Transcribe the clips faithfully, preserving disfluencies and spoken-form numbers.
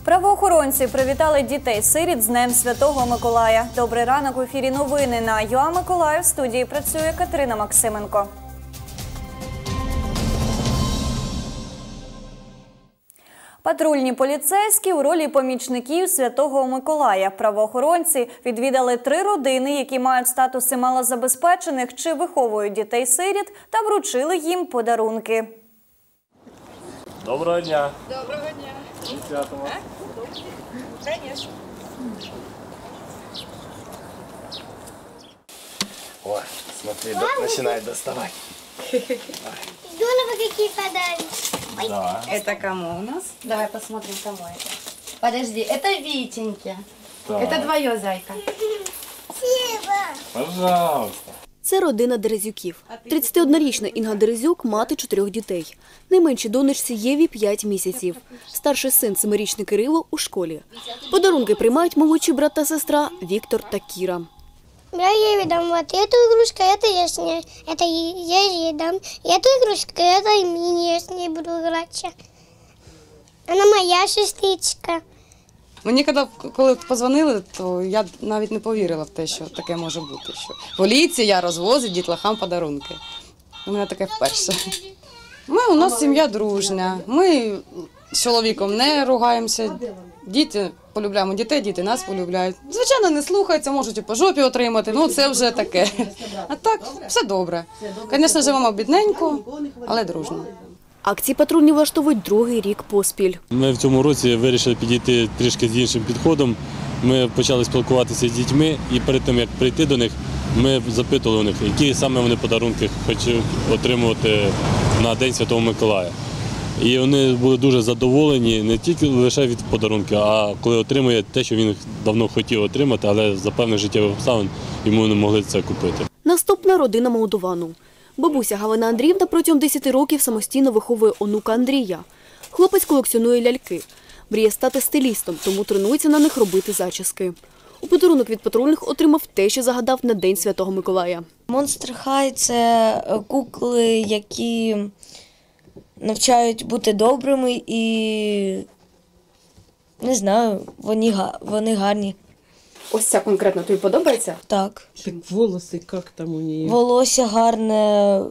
Правоохоронці привітали дітей-сиріт з Днем Святого Миколая. Добрий ранок, в ефірі новини на ЮА Миколаїв. В студії працює Катерина Максименко. Патрульні поліцейські у ролі помічників Святого Миколая. Правоохоронці відвідали три родини, які мають статуси малозабезпечених чи виховують дітей-сиріт, та вручили їм подарунки. Доброго дня. Доброго дня. Святого. Конечно. Ой, смотри, до, начинает доставать. Здорово, какие подарки. Да. Это кому у нас? Давай посмотрим, кому это. Подожди, это Витеньке. Так. Это твое, зайка. Спасибо. Пожалуйста. Це родина Дерезюків. тридцятиоднорічна Інга Дерезюк – мати чотирьох дітей. Найменшій донечці Єві – п'ять місяців. Старший син – семирічний Кирило – у школі. Подарунки приймають молодші брат та сестра Віктор та Кіра. Я ей дам вот эту игрушку, это я с ней, это я ей дам. Эту игрушку, это и мне, я с ней буду играть. Она моя сестричка. Мені, коли подзвонили, то я навіть не повірила в те, що таке може бути. Що поліція розвозить дітлахам подарунки. У мене таке вперше. Ми, у нас сім'я дружня, ми з чоловіком не ругаємося, діти полюбляємо дітей, діти нас полюбляють. Звичайно, не слухаються, можуть і по жопі отримати, ну це вже таке. А так, все добре. Звісно, живемо бідненько, але дружно. Акції патрульні влаштовують другий рік поспіль. Ми в цьому році вирішили підійти трішки з іншим підходом. Ми почали спілкуватися з дітьми і перед тим, як прийти до них, ми запитували у них, які саме вони подарунки хочуть отримувати на День Святого Миколая. І вони були дуже задоволені не тільки лише від подарунків, а коли отримує те, що він давно хотів отримати, але за певних життєвих обставин йому не могли це купити. Наступна родина Молдовану. Бабуся Галина Андріївна протягом десяти років самостійно виховує онука Андрія. Хлопець колекціонує ляльки. Мріє стати стилістом, тому тренується на них робити зачіски. У подарунок від патрульних отримав те, що загадав на День Святого Миколая. Монстр Хай – це кукли, які навчають бути добрими і, не знаю, вони, вони гарні. Ось ця конкретно тобі подобається? Так. Так волосы, как там у нее? Волосся гарне,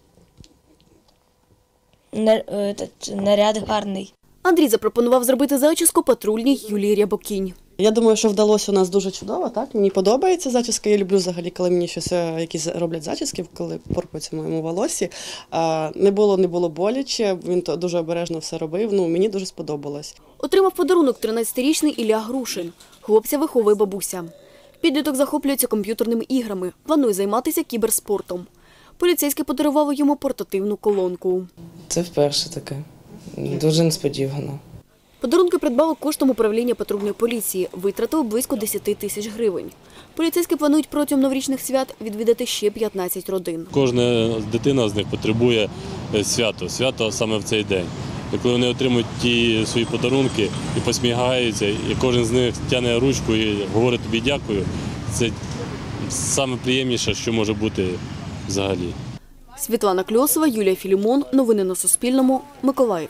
наряд гарний. Андрій запропонував зробити зачіску патрульній Юлії Рябокінь. Я думаю, що вдалося у нас дуже чудово, так? Мені подобається зачіска, я люблю взагалі, коли мені щось якісь роблять зачіски, коли порпаються в моєму волосі. Не було, не було боляче, він дуже обережно все робив, ну, мені дуже сподобалось. Отримав подарунок тринадцятирічний Ілля Грушин. Хлопця виховує бабуся. Підліток захоплюється комп'ютерними іграми, планує займатися кіберспортом. Поліцейський подарував йому портативну колонку. Це вперше таке, дуже несподівано. Подарунки придбали коштом управління патрульної поліції, витратили близько десяти тисяч гривень. Поліцейські планують протягом новорічних свят відвідати ще п'ятнадцять родин. Кожна дитина з них потребує свято, свято саме в цей день. І коли вони отримують ті свої подарунки і посміхаються, і кожен з них тягне ручку і говорить тобі дякую, це найприємніше, що може бути взагалі. Світлана Кльосова, Юлія Філімон. Новини на Суспільному. Миколаїв.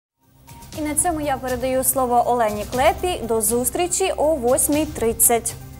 І на цьому я передаю слово Олені Клепі. До зустрічі о восьмій тридцять.